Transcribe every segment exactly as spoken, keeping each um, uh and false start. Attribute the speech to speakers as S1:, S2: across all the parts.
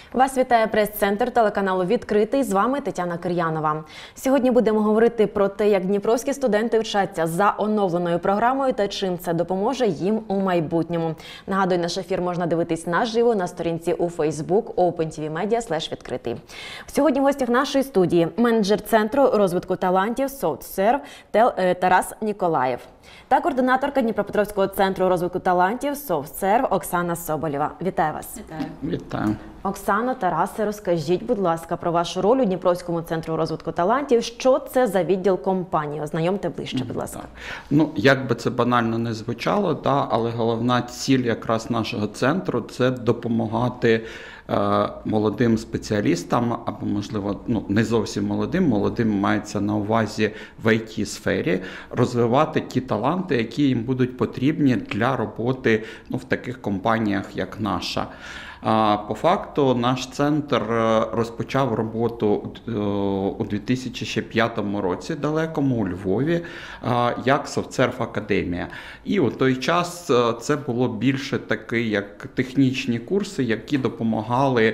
S1: Вас вітає прес-центр телеканалу «Відкритий». З вами Тетяна Кир'янова. Сьогодні будемо говорити про те, як дніпровські студенти вчаться за оновленою програмою та чим це допоможе їм у майбутньому. Нагадую, наш ефір можна дивитись наживо на сторінці у Facebook OpenTVMedia слеш відкритий. Сьогодні в гостях нашої студії менеджер Центру розвитку талантів SoftServe Тарас Ніколаєв та координаторка Дніпропетровського центру розвитку талантів SoftServe Оксана Соболєва. Вітаю вас.
S2: Вітаю.
S3: Вітаю.
S1: Оксано, Тарасе, розкажіть, будь ласка, про вашу роль у Дніпровському центру розвитку талантів. Що це за відділ компанії? Ознайомте ближче, будь ласка.
S3: Ну, як би це банально не звучало, та, але головна ціль якраз нашого центру – це допомагати е, молодим спеціалістам, або, можливо, ну, не зовсім молодим, молодим мається на увазі в ай ті-сфері, розвивати ті таланти, які їм будуть потрібні для роботи ну, в таких компаніях, як наша. По факту наш центр розпочав роботу у дві тисячі п'ятому році далекому у Львові як SoftServe Академія. І у той час це було більше такі як технічні курси, які допомагали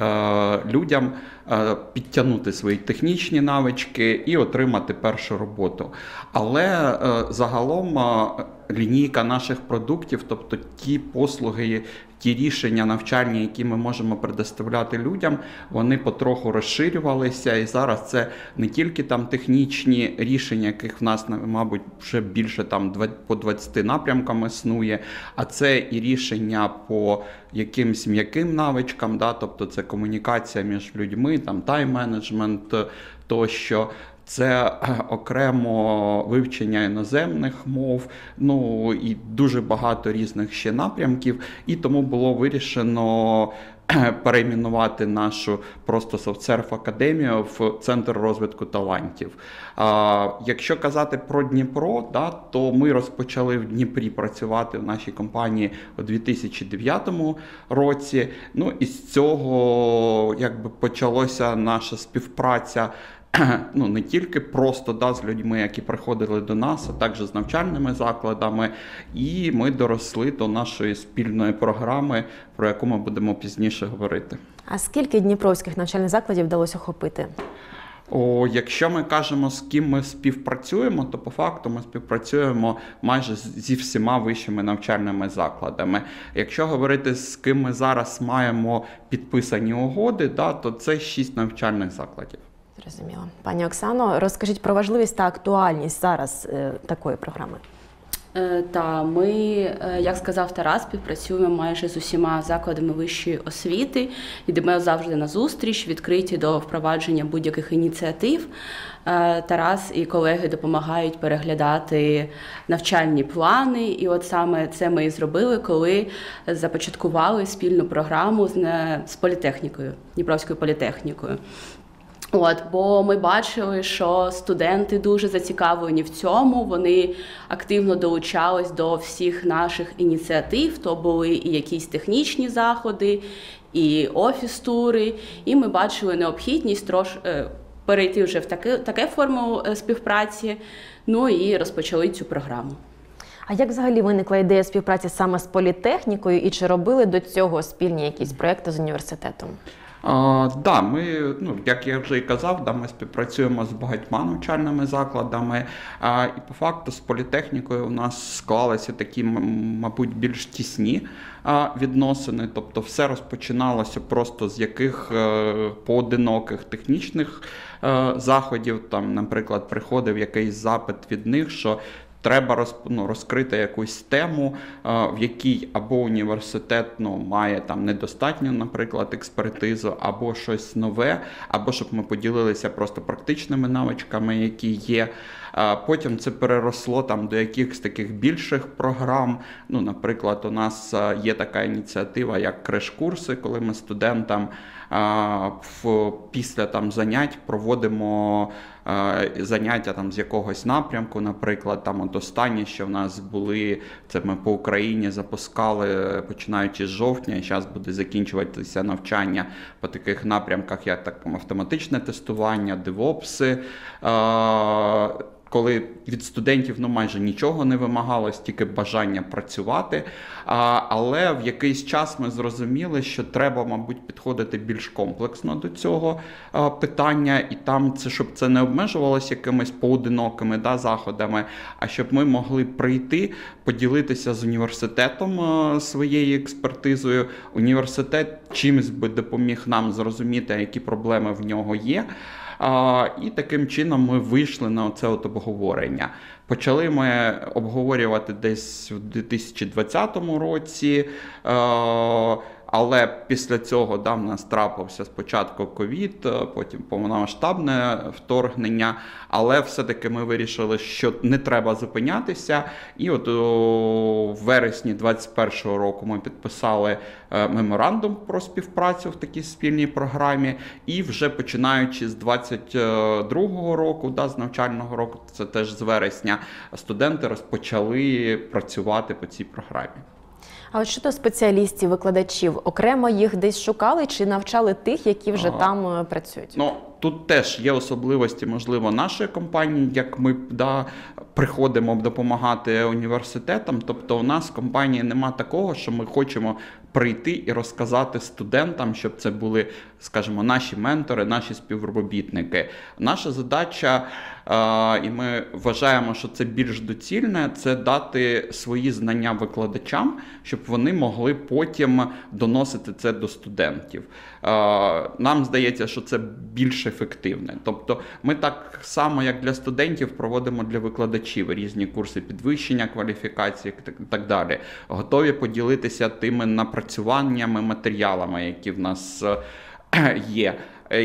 S3: людям підтягнути свої технічні навички і отримати першу роботу. Але загалом лінійка наших продуктів, тобто ті послуги, ті рішення навчальні, які ми можемо предоставляти людям, вони потроху розширювалися, і зараз це не тільки там технічні рішення, яких в нас, мабуть, вже більше там по двадцяти напрямкам існує, а це і рішення по якимсь м'яким навичкам, да, тобто це комунікація між людьми, там тайм-менеджмент тощо. Це окремо вивчення іноземних мов, ну і дуже багато різних ще напрямків. І тому було вирішено перейменувати нашу просто SoftServe Академію в Центр розвитку талантів. А, якщо казати про Дніпро, да, то ми розпочали в Дніпрі працювати в нашій компанії у дві тисячі дев'ятому році. Ну і з цього якби почалася наша співпраця. Ну, не тільки просто да, з людьми, які приходили до нас, а також з навчальними закладами. І ми доросли до нашої спільної програми, про яку ми будемо пізніше говорити.
S1: А скільки дніпровських навчальних закладів вдалося охопити?
S3: О, якщо ми кажемо, з ким ми співпрацюємо, то по факту ми співпрацюємо майже зі всіма вищими навчальними закладами. Якщо говорити, з ким ми зараз маємо підписані угоди, да, то це шість навчальних закладів.
S1: Зрозуміло. Пані Оксано, розкажіть про важливість та актуальність зараз е, такої програми.
S2: Та ми, як сказав Тарас, співпрацюємо майже з усіма закладами вищої освіти, йдемо завжди на зустріч, відкриті до впровадження будь-яких ініціатив. Тарас і колеги допомагають переглядати навчальні плани, і от саме це ми і зробили, коли започаткували спільну програму з, з політехнікою, Дніпровською політехнікою. От, бо ми бачили, що студенти дуже зацікавлені в цьому, вони активно долучались до всіх наших ініціатив, то були і якісь технічні заходи, і офіс-тури, і ми бачили необхідність трош, перейти вже в таке, таке форму співпраці, ну і розпочали цю програму.
S1: А як взагалі виникла ідея співпраці саме з політехнікою, і чи робили до цього спільні якісь проекти з університетом?
S3: Так, uh, да, ми, ну, як я вже і казав, да, ми співпрацюємо з багатьма навчальними закладами, uh, і по факту з політехнікою у нас склалися такі, мабуть, більш тісні uh, відносини, тобто все розпочиналося просто з яких uh, поодиноких технічних uh, заходів, там, наприклад, приходив якийсь запит від них, що треба роз, ну, розкрити якусь тему, в якій або університет ну, має там недостатньо, наприклад, експертизу, або щось нове, або щоб ми поділилися просто практичними навичками, які є. Потім це переросло там до якихось таких більших програм. Ну, наприклад, у нас є така ініціатива, як креш-курси, коли ми студентам в, після там занять проводимо заняття там з якогось напрямку, наприклад, там от останні, що в нас були, це ми по Україні запускали, починаючи з жовтня, і зараз буде закінчуватися навчання по таких напрямках, як так, автоматичне тестування, девопси, коли від студентів ну, майже нічого не вимагалось, тільки бажання працювати. А, але в якийсь час ми зрозуміли, що треба, мабуть, підходити більш комплексно до цього а, питання, і там це, щоб це не обмежувалося якимись поодинокими да, заходами, а щоб ми могли прийти, поділитися з університетом а, своєю експертизою. Університет чимось би допоміг нам зрозуміти, які проблеми в нього є. А, і таким чином ми вийшли на це от обговорення. Почали ми обговорювати десь у дві тисячі двадцятому році, а, але після цього да, в нас трапився спочатку ковід, потім повномасштабне вторгнення, але все-таки ми вирішили, що не треба зупинятися. І от у вересні двадцять першого року ми підписали меморандум про співпрацю в такій спільній програмі. І вже починаючи з двадцять другого року, да, з навчального року, це теж з вересня, студенти розпочали працювати по цій програмі.
S1: А от щодо спеціалістів, викладачів, окремо їх десь шукали чи навчали тих, які вже а, там працюють?
S3: Ну, тут теж є особливості, можливо, нашої компанії, як ми да, приходимо допомагати університетам. Тобто у нас в компанії нема такого, що ми хочемо прийти і розказати студентам, щоб це були, скажімо, наші ментори, наші співробітники. Наша задача, і ми вважаємо, що це більш доцільне, це дати свої знання викладачам, щоб вони могли потім доносити це до студентів. Нам здається, що це більш ефективне. Тобто ми так само, як для студентів, проводимо для викладачів різні курси підвищення кваліфікації і так далі. Готові поділитися тими напрацюваннями, матеріалами, які в нас є.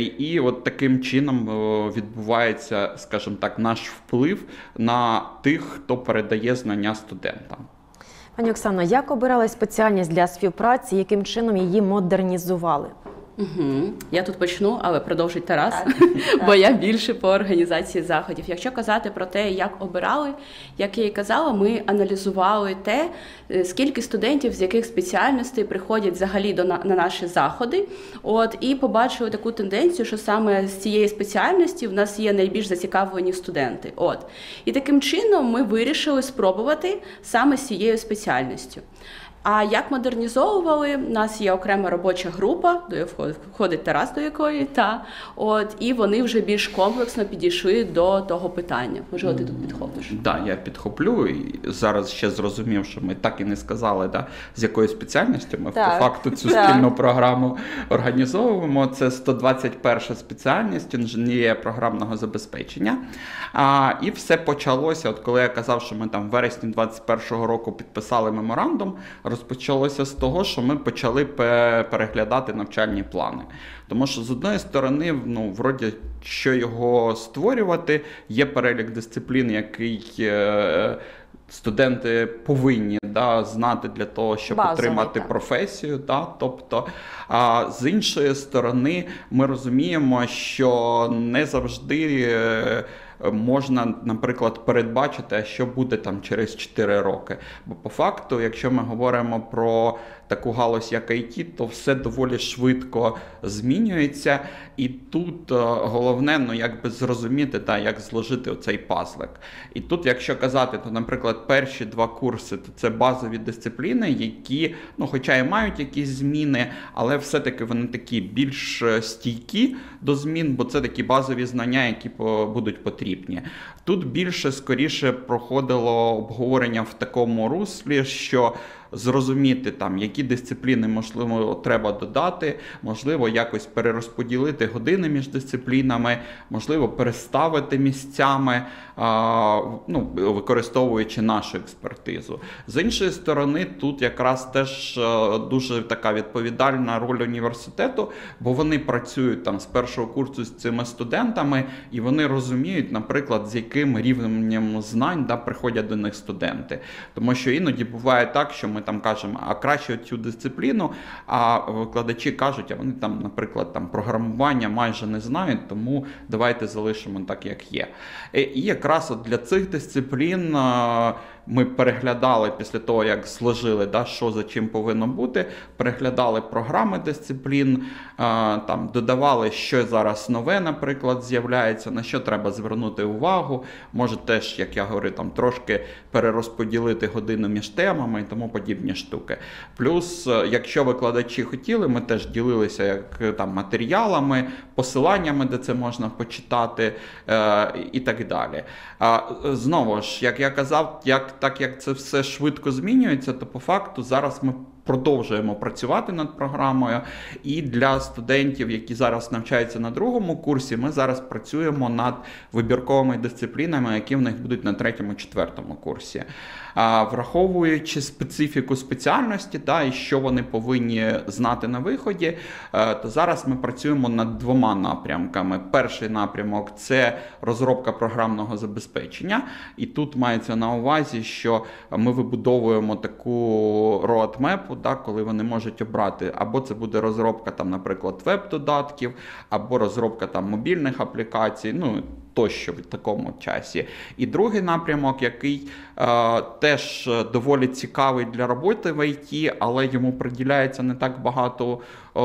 S3: І от таким чином відбувається, скажімо так, наш вплив на тих, хто передає знання студентам.
S1: Пані Оксано, як обирали спеціальність для співпраці, яким чином її модернізували?
S2: Угу. Я тут почну, але продовжить Тарас,
S4: так,
S2: бо
S4: так.
S2: я більше по організації заходів. Якщо казати про те, як обирали, як я і казала, ми аналізували те, скільки студентів з яких спеціальностей приходять взагалі до, на, на наші заходи. От, і побачили таку тенденцію, що саме з цієї спеціальності в нас є найбільш зацікавлені студенти. От. І таким чином ми вирішили спробувати саме з цією спеціальністю. А як модернізовували? У нас є окрема робоча група, до якої входить Тарас, до якої, та, от, і вони вже більш комплексно підійшли до того питання. Можливо, ти тут підхопиш?
S3: Так, да, я підхоплю. І зараз ще зрозумів, що ми так і не сказали, да, з якою спеціальністю ми
S4: так,
S3: по факту цю
S4: так.
S3: спільну програму організовуємо. Це сто двадцять перша спеціальність інженерія програмного забезпечення. А, і все почалося, от коли я казав, що ми там в вересні двадцять першого року підписали меморандум, розпочалося з того, що ми почали переглядати навчальні плани. Тому що, з одної сторони, ну, вроді, що його створювати, є перелік дисциплін, який е, студенти повинні да, знати для того, щоб
S4: Базовий,
S3: отримати
S4: так.
S3: професію. Да, тобто, а з іншої сторони, ми розуміємо, що не завжди е, можна, наприклад, передбачити, що буде там через чотири роки. Бо по факту, якщо ми говоримо про таку галузь, як ай ті, то все доволі швидко змінюється. І тут головне, ну, якби зрозуміти, та, як зложити оцей пазлик. І тут, якщо казати, то, наприклад, перші два курси, то це базові дисципліни, які, ну, хоча і мають якісь зміни, але все-таки вони такі більш стійкі до змін, бо це такі базові знання, які будуть потрібні. Тут більше, скоріше, проходило обговорення в такому руслі, що зрозуміти, там, які дисципліни, можливо, треба додати, можливо, якось перерозподілити години між дисциплінами, можливо, переставити місцями, а, ну, використовуючи нашу експертизу. З іншої сторони, тут якраз теж дуже така відповідальна роль університету, бо вони працюють там з першого курсу з цими студентами, і вони розуміють, наприклад, з яким рівнем знань да, приходять до них студенти. Тому що іноді буває так, що ми там кажемо, а краще цю дисципліну, а викладачі кажуть, а вони там, наприклад, там програмування майже не знають, тому давайте залишимо так, як є. І якраз от для цих дисциплін ми переглядали після того, як сложили, да, що за чим повинно бути, переглядали програми дисциплін, там, додавали, що зараз нове, наприклад, з'являється, на що треба звернути увагу, може теж, як я говорю, там, трошки перерозподілити годину між темами і тому подібні штуки. Плюс, якщо викладачі хотіли, ми теж ділилися як, там, матеріалами, посиланнями, де це можна почитати е, і так далі. А, знову ж, як я казав, як, так як це все швидко змінюється, то по факту зараз ми продовжуємо працювати над програмою, і для студентів, які зараз навчаються на другому курсі, ми зараз працюємо над вибірковими дисциплінами, які в них будуть на третьому-четвертому курсі. А, враховуючи специфіку спеціальності, та, і що вони повинні знати на виході, то зараз ми працюємо над двома напрямками. Перший напрямок – це розробка програмного забезпечення, і тут мається на увазі, що ми вибудовуємо таку roadmap, да, коли вони можуть обрати, або це буде розробка, там, наприклад, веб-додатків, або розробка там, мобільних аплікацій, ну, тощо в такому часі. І другий напрямок, який е, теж доволі цікавий для роботи в ай ті, але йому приділяється не так багато е,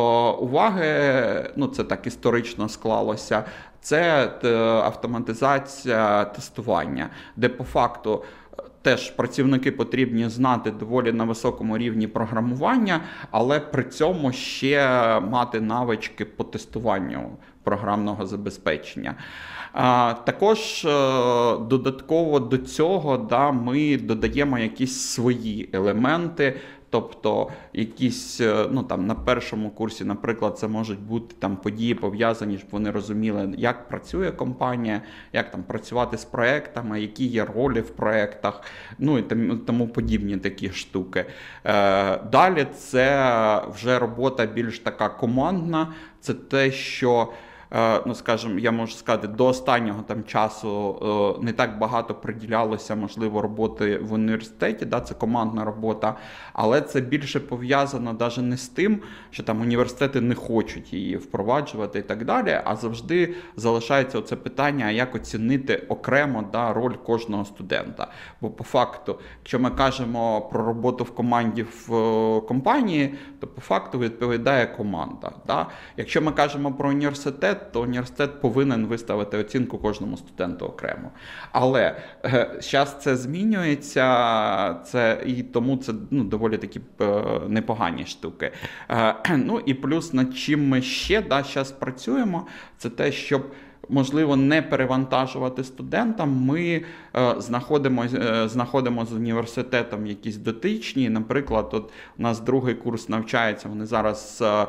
S3: уваги, ну, це так історично склалося, це е, автоматизація тестування, де по факту теж працівники потрібні знати доволі на високому рівні програмування, але при цьому ще мати навички по тестуванню програмного забезпечення. А, також додатково до цього, да, ми додаємо якісь свої елементи, тобто якісь, ну, там, на першому курсі, наприклад, це можуть бути там, події пов'язані, щоб вони розуміли, як працює компанія, як там працювати з проектами, які є ролі в проектах, ну і тому подібні такі штуки. Е, далі це вже робота більш така командна, це те, що ну, скажімо, я можу сказати, до останнього там часу не так багато приділялося, можливо, роботи в університеті, да, це командна робота, але це більше пов'язано навіть не з тим, що там університети не хочуть її впроваджувати і так далі, а завжди залишається оце питання, як оцінити окремо, да, роль кожного студента. Бо по факту, якщо ми кажемо про роботу в команді в компанії, то по факту відповідає команда. Да? Якщо ми кажемо про університет, то університет повинен виставити оцінку кожному студенту окремо. Але зараз це змінюється, це, і тому це, ну, доволі такі е, непогані штуки. Е, ну і плюс над чим ми ще да, зараз працюємо, це те, щоб можливо не перевантажувати студентам, ми е, знаходимо, е, знаходимо з університетом якісь дотичні. Наприклад, от у нас другий курс навчається, вони зараз е,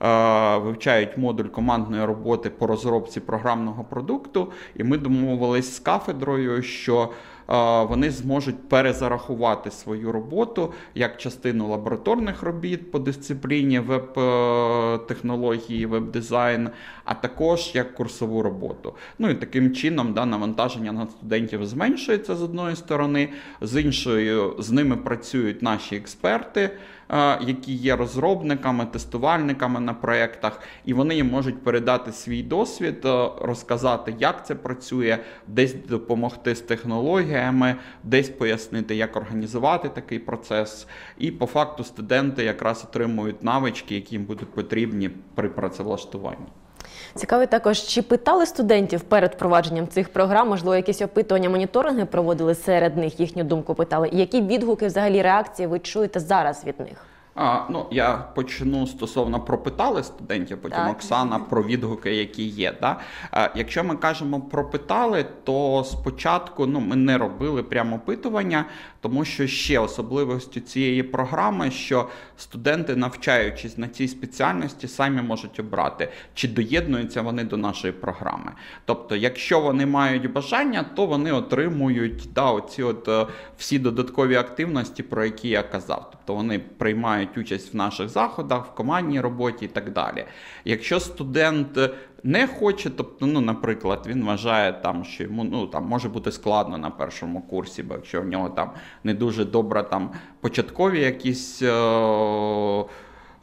S3: вивчають модуль командної роботи по розробці програмного продукту, і ми домовились з кафедрою, що вони зможуть перезарахувати свою роботу як частину лабораторних робіт по дисципліні веб-технології, веб-дизайн, а також як курсову роботу. Ну і таким чином да, навантаження на студентів зменшується з одної сторони, з іншої з ними працюють наші експерти, які є розробниками, тестувальниками на проєктах, і вони їм можуть передати свій досвід, розказати, як це працює, десь допомогти з технологіями, десь пояснити, як організувати такий процес. І по факту студенти якраз отримують навички, які їм будуть потрібні при працевлаштуванні.
S1: Цікаво також, чи питали студентів перед впровадженням цих програм, можливо, якісь опитування, моніторинги проводили серед них, їхню думку питали? І які відгуки, взагалі, реакції ви чуєте зараз від них?
S3: А, ну, я почну стосовно пропитали студентів, потім так. Оксана про відгуки, які є. Да? А, якщо ми кажемо пропитали, то спочатку ну, ми не робили прямо опитування, тому що ще особливістю цієї програми, що студенти, навчаючись на цій спеціальності, самі можуть обрати, чи доєднуються вони до нашої програми. Тобто, якщо вони мають бажання, то вони отримують да, оці от, всі додаткові активності, про які я казав. Тобто вони приймають участь в наших заходах, в командній роботі і так далі. Якщо студент не хоче, тобто, ну, наприклад, він вважає, там, що йому ну, там, може бути складно на першому курсі, бо якщо в нього там не дуже добре там, початкові якісь е-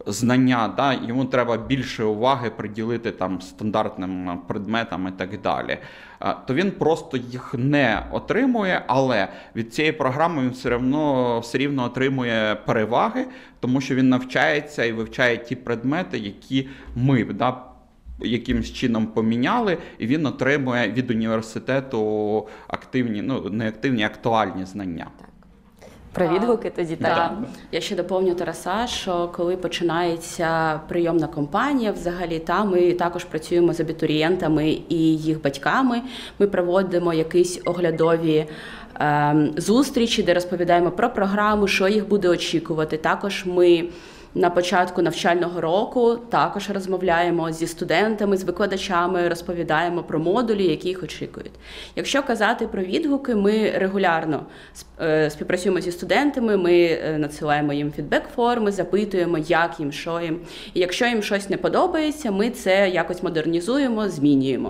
S3: знання, да, йому треба більше уваги приділити там стандартним предметам і так далі, то він просто їх не отримує, але від цієї програми він все рівно, все рівно отримує переваги, тому що він навчається і вивчає ті предмети, які ми, да, якимсь чином поміняли, і він отримує від університету активні, ну не активні, а актуальні знання.
S1: Про відгуки тоді так.
S2: Да. Я ще доповню Тараса, що коли починається прийомна кампанія, взагалі там ми також працюємо з абітурієнтами і їх батьками. Ми проводимо якісь оглядові е, зустрічі, де розповідаємо про програму, що їх буде очікувати. Також ми на початку навчального року також розмовляємо зі студентами, з викладачами, розповідаємо про модулі, які їх очікують. Якщо казати про відгуки, ми регулярно співпрацюємо зі студентами, ми надсилаємо їм фідбек-форми, запитуємо, як їм, що їм. І якщо їм щось не подобається, ми це якось модернізуємо, змінюємо.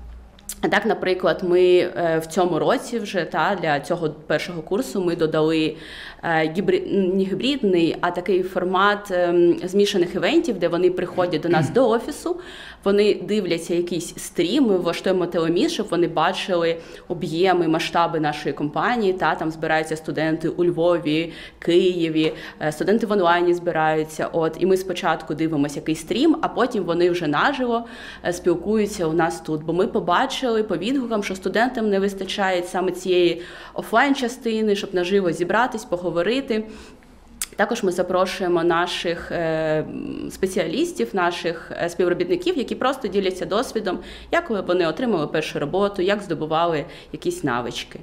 S2: А так, наприклад, ми в цьому році вже та, для цього першого курсу ми додали гібрид, не гібридний, а такий формат змішаних івентів, де вони приходять до нас до офісу, вони дивляться якийсь стрім, ми влаштуємо телеміст, щоб вони бачили об'єми, масштаби нашої компанії. Та, там збираються студенти у Львові, Києві, студенти в онлайні збираються. От, і ми спочатку дивимося якийсь стрім, а потім вони вже наживо спілкуються у нас тут. Бо ми побачили по відгукам, що студентам не вистачає саме цієї офлайн-частини, щоб наживо зібратись, поговорити. Також ми запрошуємо наших е, спеціалістів, наших е, співробітників, які просто діляться досвідом, як вони отримали першу роботу, як здобували якісь навички.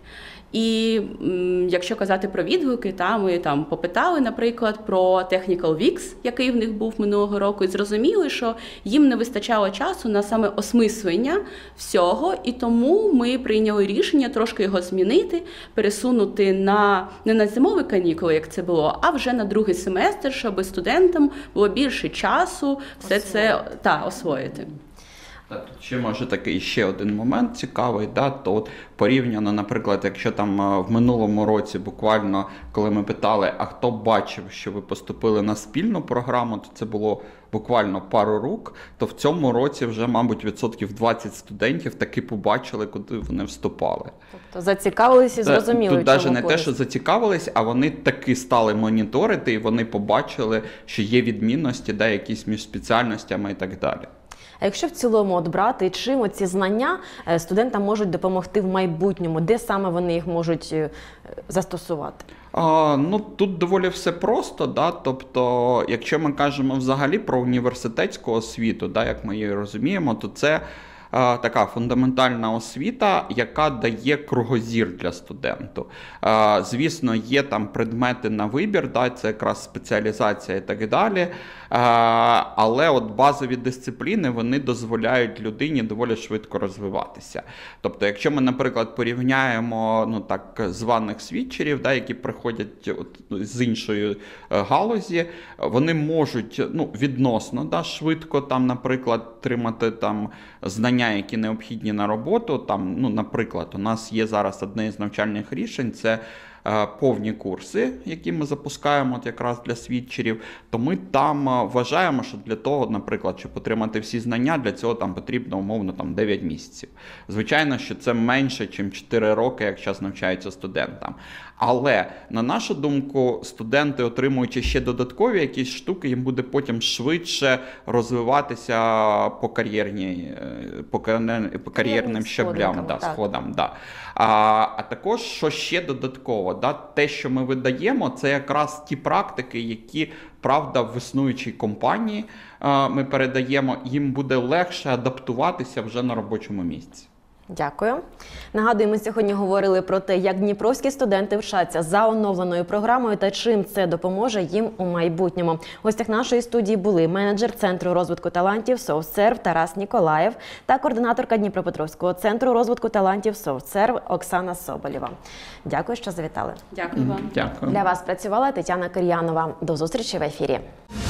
S2: І м, якщо казати про відгуки, та, ми там попитали, наприклад, про Technical Weeks, який в них був минулого року, і зрозуміли, що їм не вистачало часу на саме осмислення всього, і тому ми прийняли рішення трошки його змінити, пересунути на, не на зимові канікули, як це було, а вже на другий семестр, щоб студентам було більше часу все освоїти. це та, освоїти.
S3: Тут ще може такий ще один момент цікавий, да, то от порівняно, наприклад, якщо там в минулому році буквально, коли ми питали, а хто бачив, що ви поступили на спільну програму, то це було буквально пару рук, то в цьому році вже, мабуть, відсотків двадцять студентів таки побачили, куди вони вступали.
S1: Тобто зацікавились і зрозуміли,
S3: тут навіть не те, що зацікавились, а вони таки стали моніторити, і вони побачили, що є відмінності, да, якісь між спеціальностями і так далі.
S1: А якщо в цілому от брати, чим оці знання студентам можуть допомогти в майбутньому, де саме вони їх можуть застосувати?
S3: А, ну, тут доволі все просто, да? Тобто, якщо ми кажемо взагалі про університетську освіту, да, як ми її розуміємо, то це а, така фундаментальна освіта, яка дає кругозір для студенту. А, звісно, є там предмети на вибір, да, це якраз спеціалізація і так далі, а, але от базові дисципліни, вони дозволяють людині доволі швидко розвиватися. Тобто, якщо ми, наприклад, порівняємо, ну, так званих світчерів, да, які приходять от, з іншої галузі, вони можуть, ну, відносно, да, швидко, там, наприклад, отримати там знання, які необхідні на роботу. Там, ну, наприклад, у нас є зараз одне із навчальних рішень, це повні курси, які ми запускаємо от якраз для світчерів, то ми там вважаємо, що для того, наприклад, щоб отримати всі знання, для цього там потрібно умовно там дев'ять місяців. Звичайно, що це менше, ніж чотири роки, як зараз навчаються студентам. Але, на нашу думку, студенти, отримуючи ще додаткові якісь штуки, їм буде потім швидше розвиватися по, кар'єрні, по, по кар'єрним щаблям, да, сходам. Да. А, а також, що ще додатково, да, те, що ми видаємо, це якраз ті практики, які, правда, в існуючій компанії а, ми передаємо, їм буде легше адаптуватися вже на робочому місці.
S1: Дякую. Нагадую, ми сьогодні говорили про те, як дніпровські студенти вчаться за оновленою програмою та чим це допоможе їм у майбутньому. В гостях нашої студії були менеджер Центру розвитку талантів SoftServe Тарас Ніколаєв та координаторка Дніпропетровського центру розвитку талантів SoftServe Оксана Соболєва. Дякую, що завітали.
S2: Дякую вам.
S3: Дякую.
S1: Для вас працювала Тетяна Кир'янова. До зустрічі в ефірі.